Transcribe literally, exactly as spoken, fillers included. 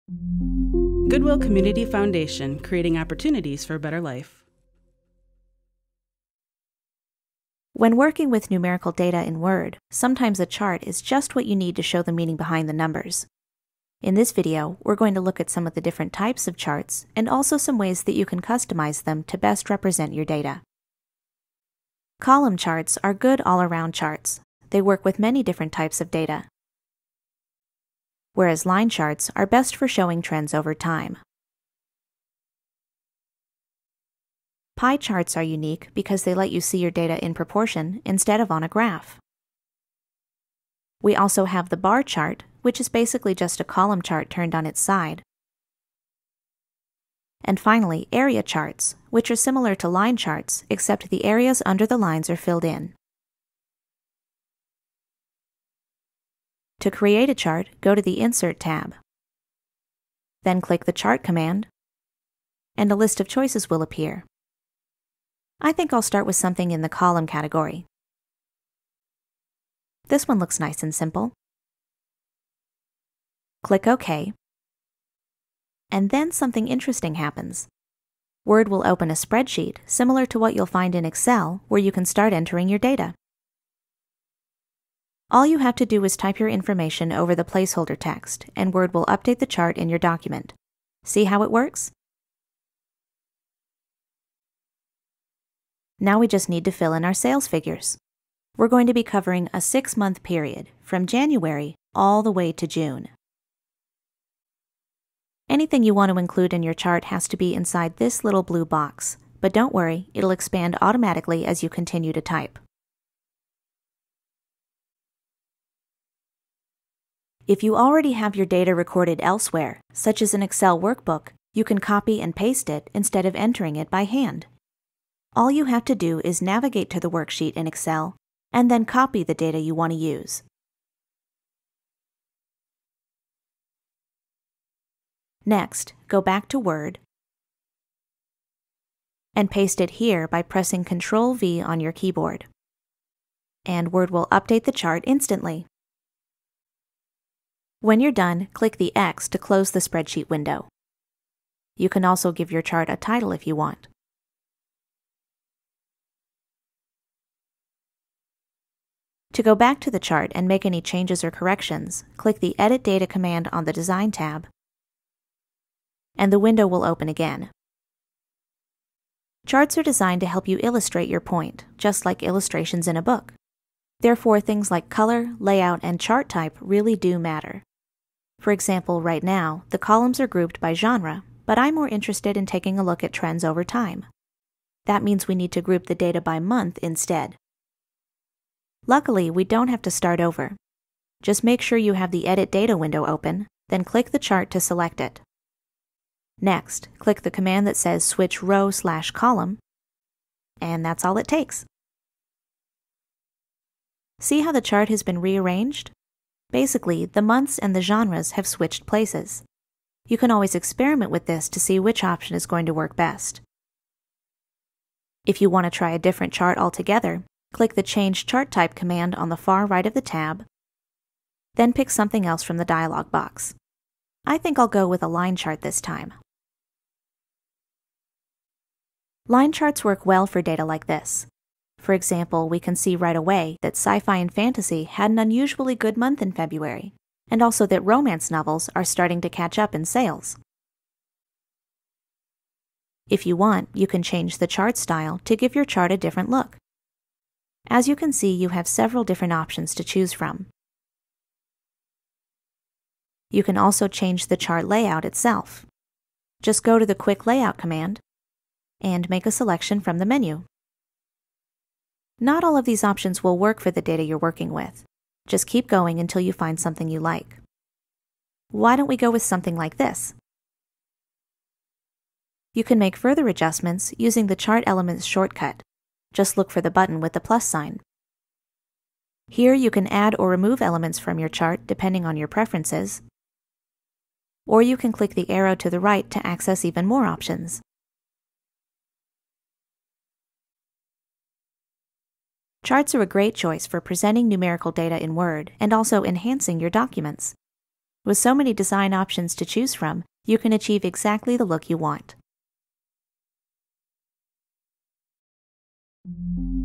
Goodwill Community Foundation, creating opportunities for a better life. When working with numerical data in Word, sometimes a chart is just what you need to show the meaning behind the numbers. In this video, we're going to look at some of the different types of charts and also some ways that you can customize them to best represent your data. Column charts are good all-around charts. They work with many different types of data, whereas line charts are best for showing trends over time. Pie charts are unique because they let you see your data in proportion instead of on a graph. We also have the bar chart, which is basically just a column chart turned on its side. And finally, area charts, which are similar to line charts, except the areas under the lines are filled in. To create a chart, go to the Insert tab. Then click the Chart command, and a list of choices will appear. I think I'll start with something in the column category. This one looks nice and simple. Click OK, and then something interesting happens. Word will open a spreadsheet similar to what you'll find in Excel, where you can start entering your data. All you have to do is type your information over the placeholder text, and Word will update the chart in your document. See how it works? Now we just need to fill in our sales figures. We're going to be covering a six-month period, from January all the way to June. Anything you want to include in your chart has to be inside this little blue box, but don't worry, it'll expand automatically as you continue to type. If you already have your data recorded elsewhere, such as an Excel workbook, you can copy and paste it instead of entering it by hand. All you have to do is navigate to the worksheet in Excel and then copy the data you want to use. Next, go back to Word and paste it here by pressing control V on your keyboard. And Word will update the chart instantly. When you're done, click the X to close the spreadsheet window. You can also give your chart a title if you want. To go back to the chart and make any changes or corrections, click the Edit Data command on the Design tab, and the window will open again. Charts are designed to help you illustrate your point, just like illustrations in a book. Therefore, things like color, layout, and chart type really do matter. For example, right now, the columns are grouped by genre, but I'm more interested in taking a look at trends over time. That means we need to group the data by month instead. Luckily, we don't have to start over. Just make sure you have the Edit Data window open, then click the chart to select it. Next, click the command that says Switch Row slash Column, and that's all it takes. See how the chart has been rearranged? Basically, the months and the genres have switched places. You can always experiment with this to see which option is going to work best. If you want to try a different chart altogether, click the Change Chart Type command on the far right of the tab, then pick something else from the dialog box. I think I'll go with a line chart this time. Line charts work well for data like this. For example, we can see right away that sci-fi and fantasy had an unusually good month in February, and also that romance novels are starting to catch up in sales. If you want, you can change the chart style to give your chart a different look. As you can see, you have several different options to choose from. You can also change the chart layout itself. Just go to the Quick Layout command and make a selection from the menu. Not all of these options will work for the data you're working with. Just keep going until you find something you like. Why don't we go with something like this? You can make further adjustments using the Chart Elements shortcut. Just look for the button with the plus sign. Here you can add or remove elements from your chart depending on your preferences, or you can click the arrow to the right to access even more options. Charts are a great choice for presenting numerical data in Word and also enhancing your documents. With so many design options to choose from, you can achieve exactly the look you want.